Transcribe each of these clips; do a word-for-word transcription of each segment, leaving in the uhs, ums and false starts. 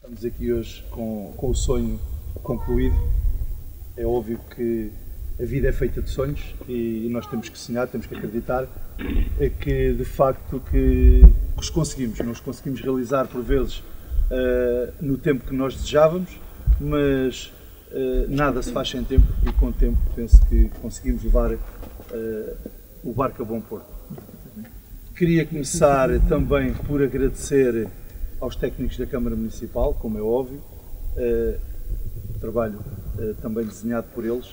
Estamos aqui hoje com, com o sonho concluído. É óbvio que a vida é feita de sonhos e, e nós temos que sonhar, temos que acreditar é que de facto que, que os conseguimos. Não os conseguimos realizar por vezes uh, no tempo que nós desejávamos, mas uh, nada se faz sem tempo e com o tempo penso que conseguimos levar uh, o barco a bom porto. Queria começar também por agradecer aos técnicos da Câmara Municipal, como é óbvio, uh, trabalho uh, também desenhado por eles.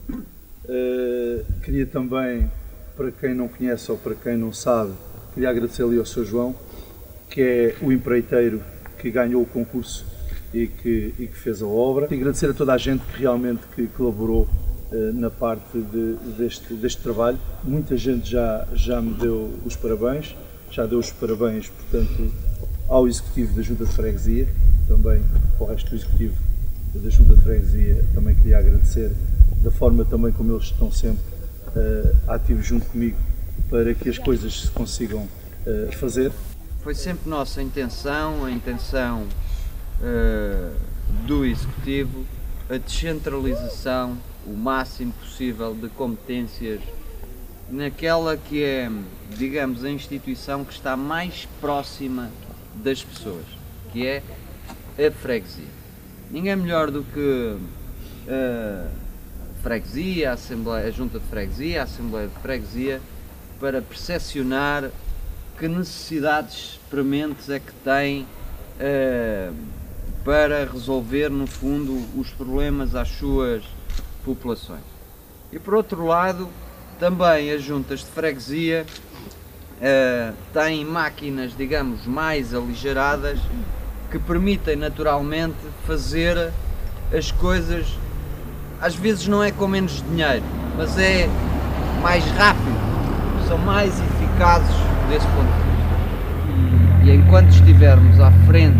Uh, queria também, para quem não conhece ou para quem não sabe, queria agradecer ali ao seu João, que é o empreiteiro que ganhou o concurso e que, e que fez a obra. E agradecer a toda a gente que realmente que colaborou uh, na parte de, deste, deste trabalho. Muita gente já, já me deu os parabéns, já deu os parabéns, portanto, ao Executivo da Junta de Freguesia, também ao resto do Executivo da Junta de Freguesia, também queria agradecer da forma também como eles estão sempre uh, ativos junto comigo para que as coisas se consigam uh, fazer. Foi sempre nossa intenção, a intenção uh, do Executivo, a descentralização o máximo possível de competências naquela que é, digamos, a instituição que está mais próxima das pessoas, que é a freguesia. Ninguém melhor do que a freguesia, a, Assembleia, a Junta de Freguesia, a Assembleia de Freguesia, para percepcionar que necessidades prementes é que tem uh, para resolver, no fundo, os problemas às suas populações. E por outro lado, também as juntas de freguesia Uh, têm máquinas, digamos, mais aligeradas que permitem naturalmente fazer as coisas, às vezes não é com menos dinheiro, mas é mais rápido, são mais eficazes desse ponto de vista. E enquanto estivermos à frente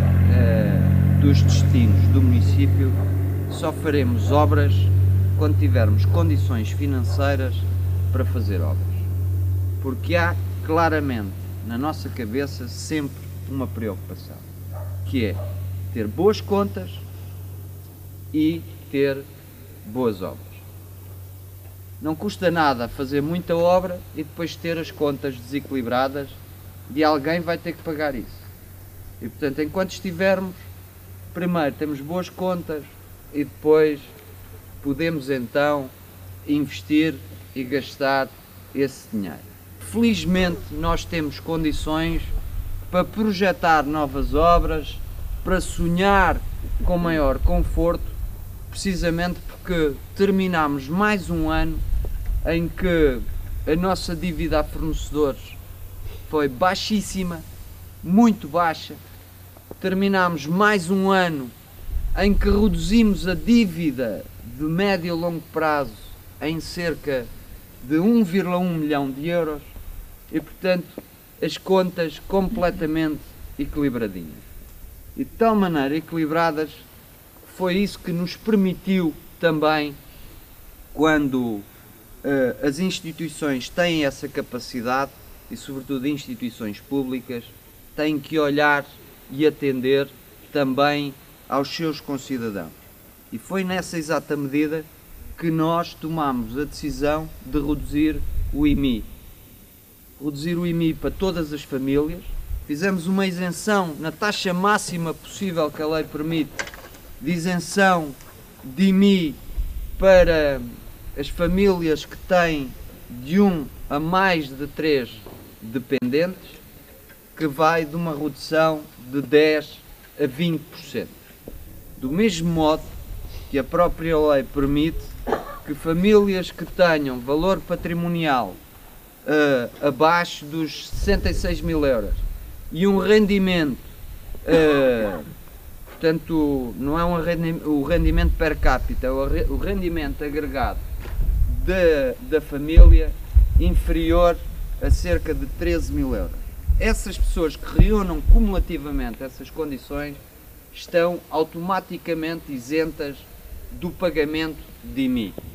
uh, dos destinos do município, só faremos obras quando tivermos condições financeiras para fazer obras. Porque há claramente na nossa cabeça sempre uma preocupação, que é ter boas contas e ter boas obras. Não custa nada fazer muita obra e depois ter as contas desequilibradas e alguém vai ter que pagar isso. E portanto, enquanto estivermos, primeiro temos boas contas e depois podemos então investir e gastar esse dinheiro. Felizmente nós temos condições para projetar novas obras, para sonhar com maior conforto, precisamente porque terminamos mais um ano em que a nossa dívida a fornecedores foi baixíssima, muito baixa. Terminamos mais um ano em que reduzimos a dívida de médio e longo prazo em cerca de um vírgula um milhão de euros. E, portanto, as contas completamente equilibradinhas. E de tal maneira equilibradas, foi isso que nos permitiu também, quando uh, as instituições têm essa capacidade, e sobretudo instituições públicas, têm que olhar e atender também aos seus concidadãos. E foi nessa exata medida que nós tomamos a decisão de reduzir o I M I. Reduzir o I M I para todas as famílias, fizemos uma isenção na taxa máxima possível que a lei permite, de isenção de I M I para as famílias que têm de um a mais de três dependentes, que vai de uma redução de dez a vinte por cento. Do mesmo modo que a própria lei permite que famílias que tenham valor patrimonial Uh, abaixo dos sessenta e seis mil euros e um rendimento, uh, portanto, não é um rendimento, o rendimento per capita, é o rendimento agregado da, da família inferior a cerca de treze mil euros. Essas pessoas que reúnam cumulativamente essas condições estão automaticamente isentas do pagamento de I M I.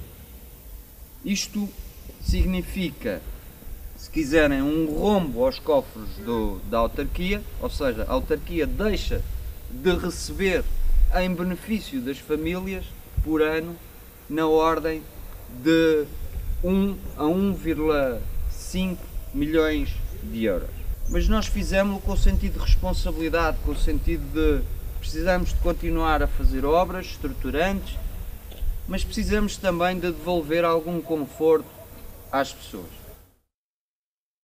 Isto significa, se quiserem, um rombo aos cofres do, da autarquia, ou seja, a autarquia deixa de receber em benefício das famílias por ano na ordem de um a um vírgula cinco milhões de euros. Mas nós fizemos-lo com o sentido de responsabilidade, com o sentido de precisamos de continuar a fazer obras estruturantes, mas precisamos também de devolver algum conforto às pessoas.